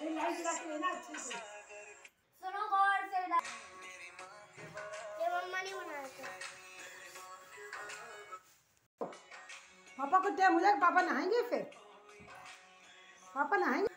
Light जला के लेना अच्छे से। सुनो गौर से, ये मम्मा नहीं बना रहे। पापा को टाइम हो जाएगा, पापा नहाएंगे, फिर पापा नहाएंगे।